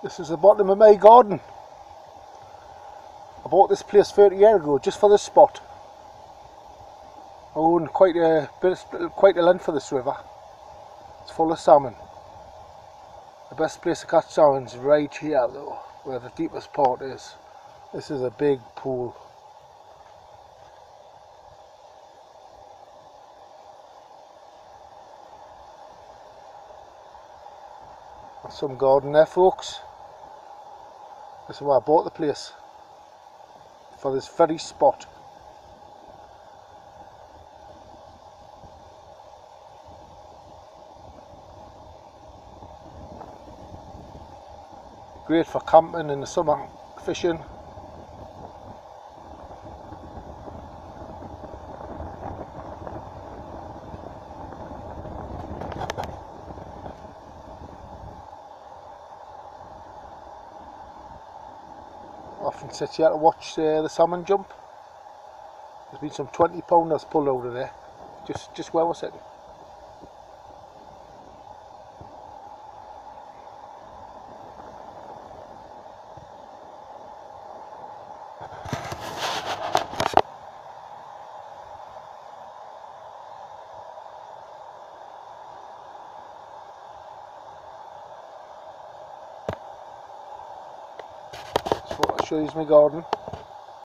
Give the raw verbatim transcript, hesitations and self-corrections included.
This is the bottom of my garden. I bought this place thirty years ago just for this spot. I own quite a bit, quite a length of this river. It's full of salmon. The best place to catch salmon is right here though, where the deepest part is. This is a big pool. That's some garden there, folks. This is where I bought the place, for this very spot. Great for camping in the summer, fishing. Often sit here to watch uh, the salmon jump. There's been some twenty pounders pulled out of there, just just where we're sitting. So I'll show you my garden.